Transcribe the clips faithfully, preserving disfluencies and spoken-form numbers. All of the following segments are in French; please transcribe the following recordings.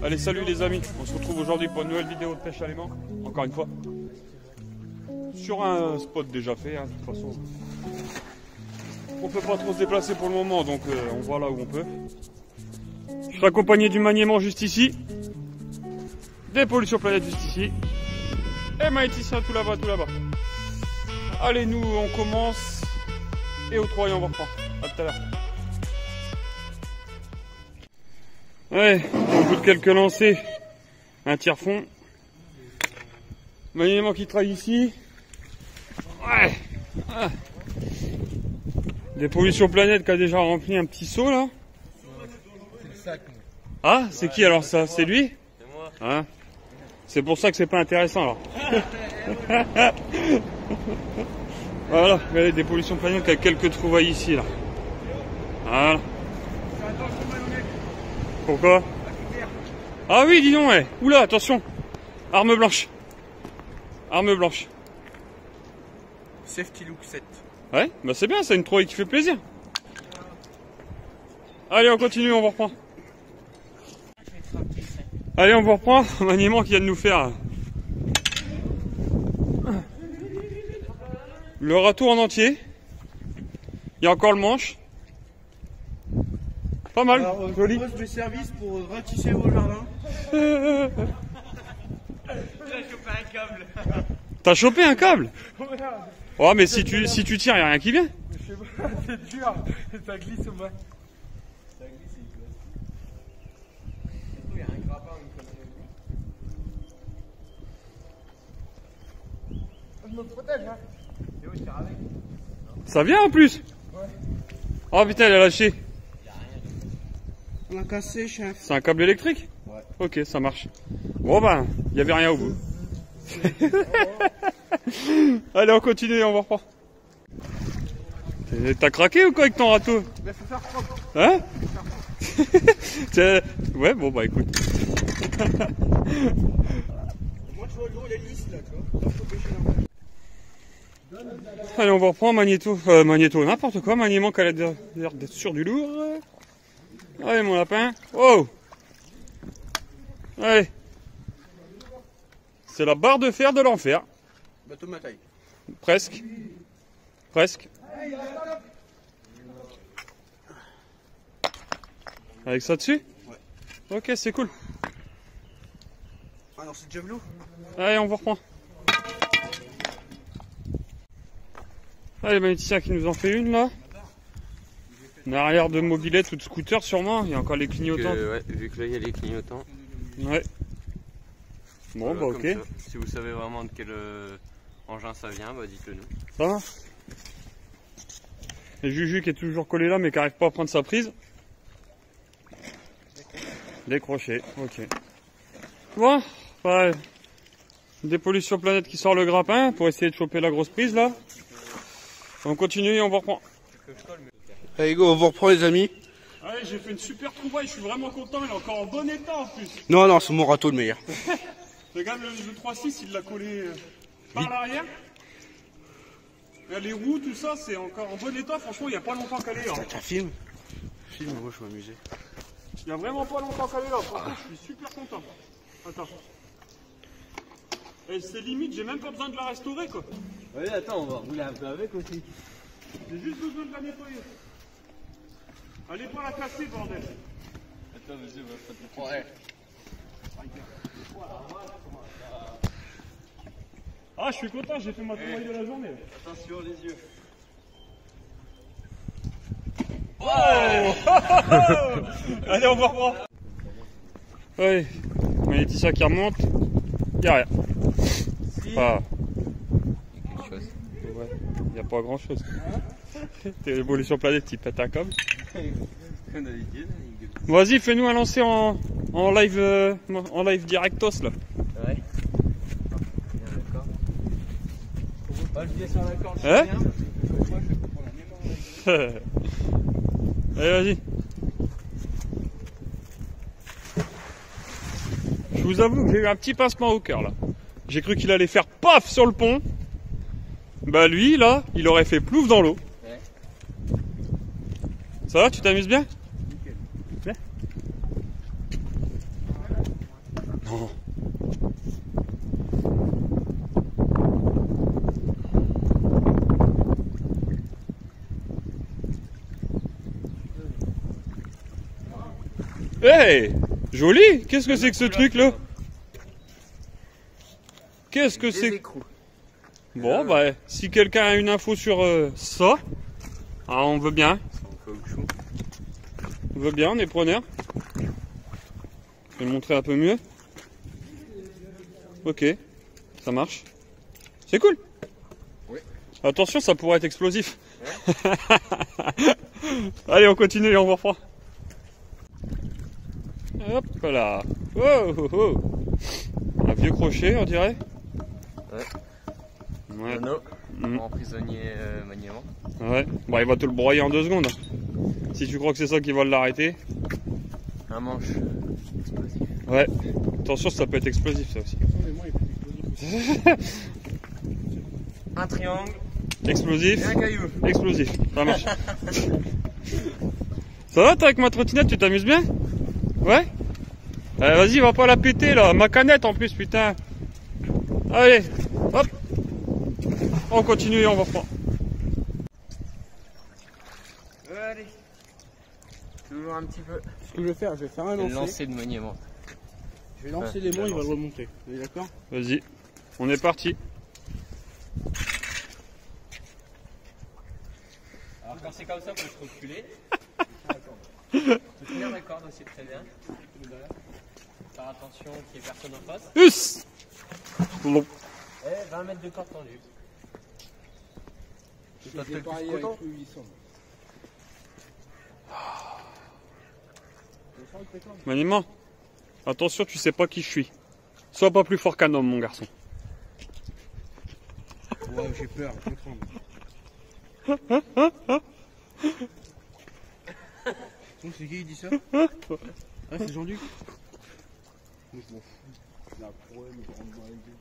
Allez, salut les amis, on se retrouve aujourd'hui pour une nouvelle vidéo de pêche à l'aimant, encore une fois. Sur un spot déjà fait, hein, de toute façon. On peut pas trop se déplacer pour le moment, donc euh, on voit là où on peut. Je suis accompagné du maniement juste ici. Des pollutions planète juste ici. Et Maïtissa tout là-bas, tout là-bas. Allez, nous on commence. Et au trois, on va reprendre. À tout à l'heure. Ouais, au bout de quelques lancers, un tire-fond. Maniement qui travaille ici. Ouais. Ah. Des pollutions planète qui a déjà rempli un petit seau là. C'est le sac. Ah, c'est qui alors ça? C'est lui? C'est moi. Hein? C'est pour ça que c'est pas intéressant alors. Voilà, regardez, des pollutions planète qui a quelques trouvailles ici là. Voilà. Pourquoi? Ah oui, dis donc, ouais. Oula, attention. Arme blanche. Arme blanche. Safety Look sept. Ouais, bah c'est bien, c'est une trouvaille qui fait plaisir. Allez, on continue, on vous reprend. Allez, on vous reprend. Un maniement qui vient de nous faire le râteau en entier. Il y a encore le manche. Pas mal. Alors, euh, joli. Je propose mes services pour euh, ratisser vos jardins. J'ai chopé un câble. T'as chopé un câble? Oh, mais si tu, si tu tires, il n'y a rien qui vient. Je sais pas, c'est dur. Ça glisse au moins. Ça glisse, il glisse. Il y a un grappin, une connerie. Je me protège, hein. Et où je tire avec? Ça vient en plus? Ouais. Oh putain, elle a lâché. On a cassé, chef. C'est un câble électrique? Ouais. Ok, ça marche. Bon ben, il n'y avait rien au bout. Allez, on continue, on va reprendre. T'as craqué ou quoi avec ton râteau? Mais faut faire propre. Hein? Ouais, bon bah écoute. Moi, tu vois, le gros, il est lisse, là, tu vois. Là, faut pêcher la vache. Allez, on va reprendre magnéto. Euh, magnéto, n'importe quoi. Maniement qui a l'air d'être sur du lourd. Allez, mon lapin. Oh! Allez. C'est la barre de fer de l'enfer. Bateau ma taille. Presque. Presque. Avec ça dessus? Ouais. Ok, c'est cool. Ah non, c'est Javelot. Allez, on vous reprend. Allez, Maïtissa qui nous en fait une là. Une arrière de mobilette ou de scooter sûrement. Il y a encore les clignotants. Que, ouais, vu que là il y a les clignotants. Ouais. Bon, Voilà, bah ok. comme ça. Si vous savez vraiment de quel euh, engin ça vient, bah dites-le nous. Ça va? Et Juju qui est toujours collé là mais qui n'arrive pas à prendre sa prise. Décroché, ok. Bon, ouais. Des pollutions planète qui sort le grappin pour essayer de choper la grosse prise là. On continue et on vous reprend. Allez, go, on vous reprend, les amis. Allez, j'ai fait une super trouvaille, je suis vraiment content, il est encore en bon état en plus. Non, non, c'est mon râteau le meilleur. Regarde le, le trois six, il l'a collé euh, par l'arrière. Les roues, tout ça, c'est encore en bon état, franchement, il n'y a pas longtemps qu'elle est là. T'as un film? Film, moi je vais m'amuser. Il n'y a vraiment pas longtemps qu'elle est là, franchement, je suis super content. Attends. Et c'est limite, j'ai même pas besoin de la restaurer quoi. Oui, attends, on va rouler un peu avec aussi. J'ai juste besoin de la nettoyer. Allez pas la casser, bordel. Attends, monsieur, va pas Ouais. Ah, je suis content, j'ai fait ma trouvaille de la journée. Attention les yeux. Oh Allez, on va reprendre. Oui, Maïtissa qui remonte. Il n'y a rien. Ah. Quelque chose. Ouais, il n'y a pas grand chose. T'es l'évolution planète, il pète un câble. Comme d'habitude. Vas-y, fais-nous un lancer en, en live euh, en live directos là. Ouais. Bien d'accord. Bah, je viens sur la corde. Hein? Bien, parce que moi, je vais prendre la même en Allez, vas-y. Je vous avoue que j'ai eu un petit pincement au cœur là. J'ai cru qu'il allait faire paf sur le pont. Bah lui là, il aurait fait plouf dans l'eau. Ouais. Ça va, tu t'amuses bien? Nickel. Bien. Oh. Hey, joli. Qu'est-ce que c'est que ce truc là? Qu'est-ce que c'est? Bon bah si quelqu'un a une info sur euh, ça, ah, on veut bien. On veut bien, on est preneur. Je vais le montrer un peu mieux. Ok, ça marche. C'est cool. Oui. Attention, ça pourrait être explosif. Ouais. Allez, on continue et on vous reprend. Hop là. Oh, oh, oh. Un vieux crochet, on dirait. Ouais. Ouais. Mono, Mm. en prisonnier euh, maniement. Ouais. Bon, il va te le broyer en deux secondes. Si tu crois que c'est ça qui va l'arrêter. Un manche explosif. Ouais. Attention, ça peut être explosif ça aussi. Un triangle. Explosif. Et un caillou. Explosif. Ça marche. Ça va toi avec ma trottinette, tu t'amuses bien? Ouais? Allez, vas-y, va pas la péter là. Ma canette en plus, putain. Allez, hop. On continue et on va reprendre. Allez. Toujours un petit peu. Ce que je vais faire, je vais faire un Le lancer. lancer de maniement. Je vais lancer Ouais, les je mains, vais il va le lancer. remonter. Vous êtes d'accord? Vas-y, on est parti. Alors quand c'est comme ça, faut se reculer. Faut tenir la corde aussi très bien. Faire attention qu'il n'y ait personne en face. Us. Bon. Et vingt mètres de corde tendue. Je vais pareil avec le huit cents. Maniement, attention, tu sais pas qui je suis. Sois pas plus fort qu'un homme, mon garçon. Ouais, j'ai peur, je tremble. Donc c'est qui qui dit ça? Ah, c'est Jean-Luc. Moi je m'en fous. La prouelle, mais je rentre dans la gueule.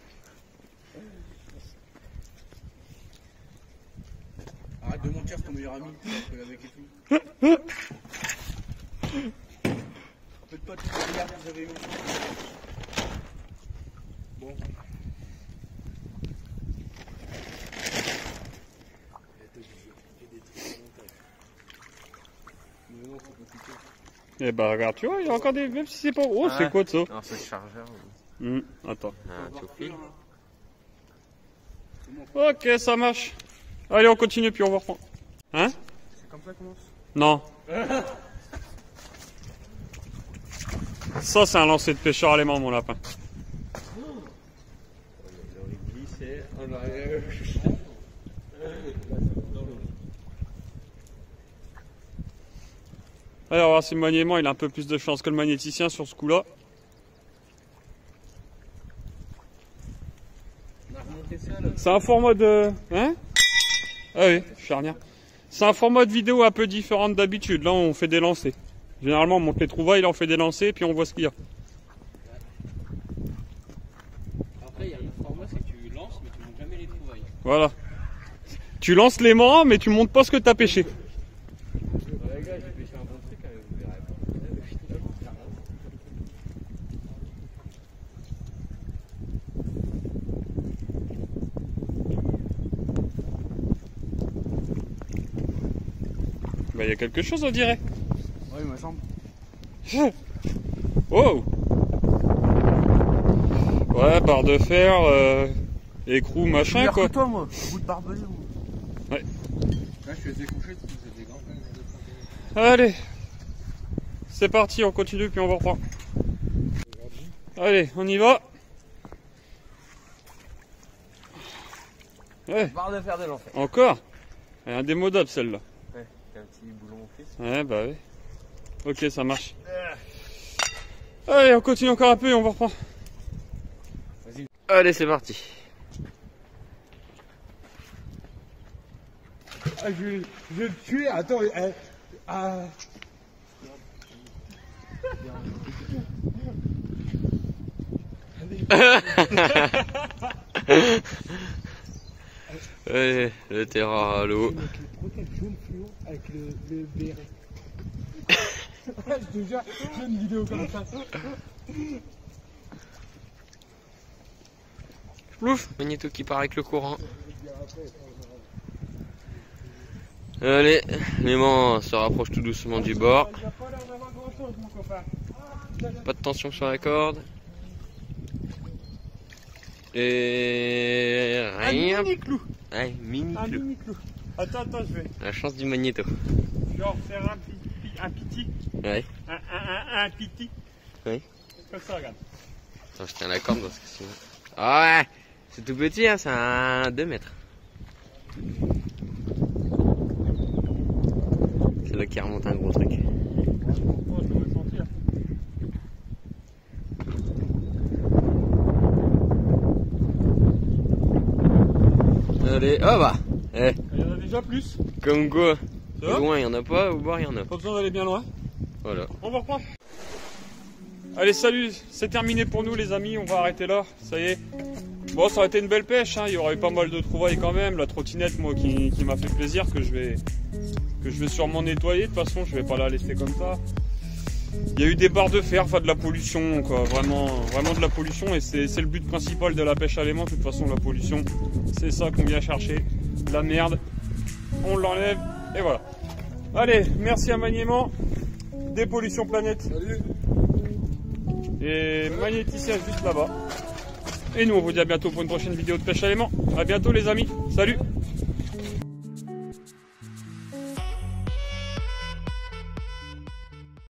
Arrête de mentir, c'est ton meilleur ami, tu avec et tout. Faites pas tout le regard que vous avez eu. Bon. Mais non, c'est compliqué. Eh bah regarde, tu vois, il y a encore des... Même si c'est pas... Oh, Ah c'est ouais. quoi de ça? Non, c'est le chargeur. ou Hum, Attends. Un théophile. Ok, ça marche. Allez, on continue puis on va reprendre. Hein? C'est comme ça qu'on lance? Non. Ça, c'est un lancer de pêcheur allemand, mon lapin. Le glissé. Allez, on va voir si le maniement il a un peu plus de chance que le magnéticien sur ce coup-là. On a remonté ça là. C'est un format de... Hein? Ah oui, charnière. C'est un format de vidéo un peu différent d'habitude. Là, on fait des lancers. Généralement, on monte les trouvailles, là, on fait des lancers, puis on voit ce qu'il y a. Après, il y a un format, c'est que tu lances, mais tu montes jamais les trouvailles. Voilà. Tu lances l'aimant, mais tu montes pas ce que tu as pêché. Ouais, les gars, j'ai pêché un bon truc, hein, vous verrez pas. Bah, il y a quelque chose, on dirait. Ouais, il me semble. Wow! Ouais, barre de fer, euh, écrou, machin, quoi. toi, moi. Un bout de barbelé, moi. Ouais. Là, je suis assez couché, parce que c'est des grands. Allez. C'est parti, on continue, puis on va reprendre. Allez, on y va. Ouais, Barre de fer de l'enfer. encore. Elle est indémodable, celle-là. Ouais, il y a un petit boulon au fils. Ouais, bah oui. Ok, ça marche. Allez, on continue encore un peu et on va reprendre. Vas-y. Allez, c'est parti. Ah, je, vais- je vais le tuer. Attends, euh, ah. Allez, le terrain à l'eau. Avec le croquet jaune fluo avec le, le béret. Je te jure, j'ai une vidéo comme ça. plouf, Magnéto qui part avec le courant. Allez, Clément se rapproche tout doucement du bord. Pas de tension sur la corde. Et rien. Un mini clou. Ouais, mini Un clou. mini clou. Attends, attends, je vais. La chance du Magnéto. Je vais en faire un, pi- un petit. Ouais. Un, un, un, un petit. Oui. Comme ça, regarde. Attends, je tiens la corde parce que sinon. Ah ouais, c'est tout petit, hein, c'est un deux mètres. C'est là qui remonte un gros truc. Franchement, je devrais sentir. Allez, oh bah eh, Il y en a déjà plus. comme quoi, Ça va? loin il y en a pas, au bord il y en a. Pas besoin d'aller bien loin. Voilà. On va reprendre. Allez, salut, c'est terminé pour nous les amis, on va arrêter là, ça y est. Bon, ça aurait été une belle pêche, hein. Il y aurait eu pas mal de trouvailles quand même. La trottinette, moi, qui, qui m'a fait plaisir, que je vais que je vais sûrement nettoyer. De toute façon, je vais pas la laisser comme ça. Il y a eu des barres de fer, enfin de la pollution, quoi. Vraiment, vraiment de la pollution, et c'est le but principal de la pêche à l'aimant. De toute façon, la pollution, c'est ça qu'on vient chercher. La merde, on l'enlève, et voilà. Allez, merci à Magnément, Dépollution Planète. Salut. Et magnéticien juste là-bas. Et nous on vous dit à bientôt pour une prochaine vidéo de pêche à l'aimant. A bientôt les amis, salut.